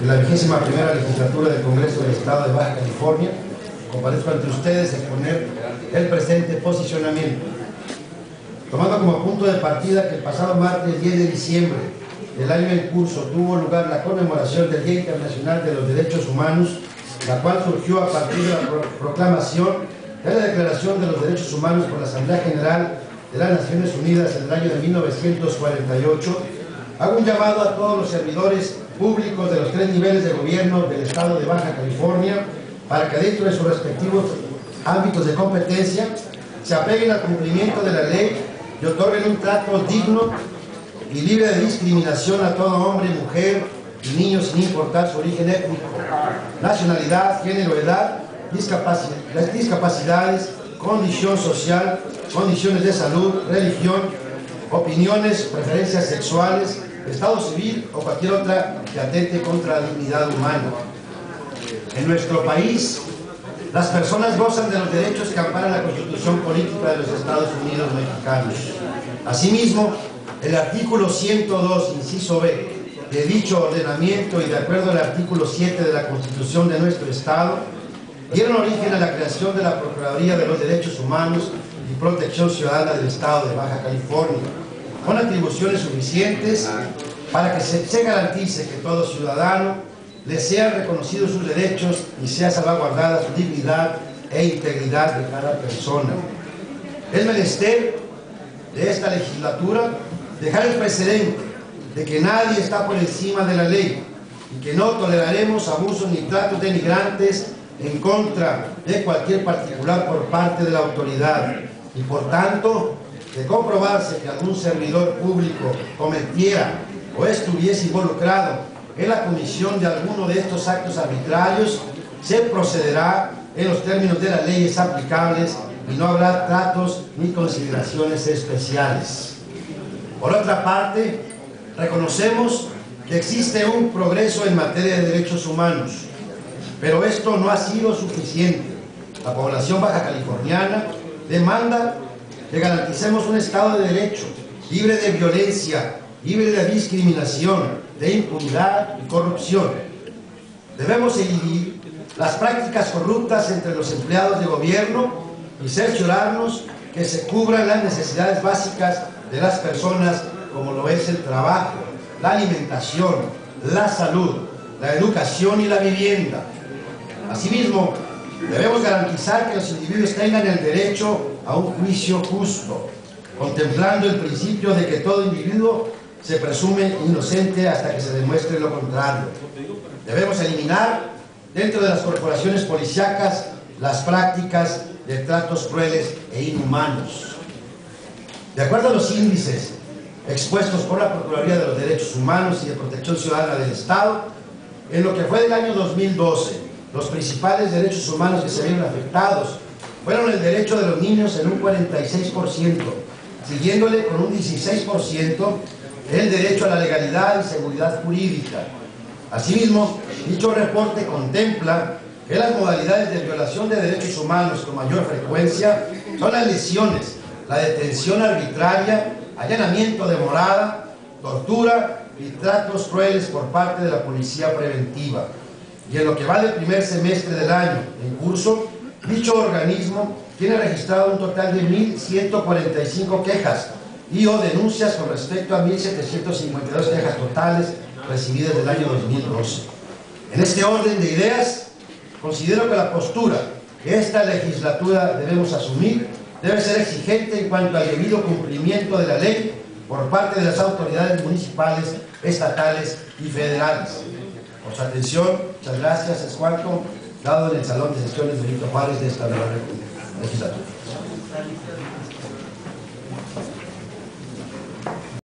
de la 21ª legislatura del Congreso del Estado de Baja California, comparezco ante ustedes a exponer el presente posicionamiento. Tomando como punto de partida que el pasado martes 10 de diciembre del año en curso tuvo lugar la conmemoración del Día Internacional de los Derechos Humanos, la cual surgió a partir de la proclamación de la Declaración de los Derechos Humanos por la Asamblea General de las Naciones Unidas en el año de 1948, hago un llamado a todos los servidores públicos de los 3 niveles de gobierno del Estado de Baja California para que dentro de sus respectivos ámbitos de competencia se apeguen al cumplimiento de la ley y otorguen un trato digno y libre de discriminación a todo hombre, mujer y niño sin importar su origen étnico, nacionalidad, género, edad, discapacidades, condición social, condiciones de salud, religión, opiniones, preferencias sexuales, estado civil o cualquier otra que atente contra la dignidad humana. En nuestro país, las personas gozan de los derechos que amparan la Constitución Política de los Estados Unidos Mexicanos. Asimismo, el artículo 102, inciso B, de dicho ordenamiento y de acuerdo al artículo 7 de la Constitución de nuestro Estado, dieron origen a la creación de la Procuraduría de los Derechos Humanos y Protección Ciudadana del Estado de Baja California, con atribuciones suficientes para que se garantice que todo ciudadano le sean reconocidos sus derechos y sea salvaguardada su dignidad e integridad de cada persona. Es menester de esta legislatura dejar el precedente de que nadie está por encima de la ley y que no toleraremos abusos ni tratos denigrantes en contra de cualquier particular por parte de la autoridad, y por tanto, de comprobarse que algún servidor público cometiera o estuviese involucrado en la comisión de alguno de estos actos arbitrarios, se procederá en los términos de las leyes aplicables y no habrá tratos ni consideraciones especiales. Por otra parte, reconocemos que existe un progreso en materia de derechos humanos, pero esto no ha sido suficiente. La población baja californiana demanda que garanticemos un Estado de Derecho, libre de violencia, libre de discriminación, de impunidad y corrupción. Debemos eludir las prácticas corruptas entre los empleados de gobierno y cerciorarnos que se cubran las necesidades básicas de las personas, como lo es el trabajo, la alimentación, la salud, la educación y la vivienda. Asimismo, debemos garantizar que los individuos tengan el derecho a un juicio justo, contemplando el principio de que todo individuo se presume inocente hasta que se demuestre lo contrario. Debemos eliminar dentro de las corporaciones policíacas las prácticas de tratos crueles e inhumanos. De acuerdo a los índices expuestos por la Procuraduría de los Derechos Humanos y de Protección Ciudadana del Estado, en lo que fue del año 2012, los principales derechos humanos que se vieron afectados fueron el derecho de los niños en un 46%, siguiéndole con un 16% el derecho a la legalidad y seguridad jurídica. Asimismo, dicho reporte contempla que las modalidades de violación de derechos humanos con mayor frecuencia son las lesiones, la detención arbitraria, allanamiento de morada, tortura y tratos crueles por parte de la policía preventiva. Y en lo que va del primer semestre del año en curso, dicho organismo tiene registrado un total de 1.145 quejas y o denuncias con respecto a 1.752 quejas totales recibidas del año 2012. En este orden de ideas, considero que la postura que esta legislatura debemos asumir debe ser exigente en cuanto al debido cumplimiento de la ley por parte de las autoridades municipales, estatales y federales. Por su atención, muchas gracias. Es cuanto dado en el Salón de Sesiones Benito Juárez de esta nueva legislatura.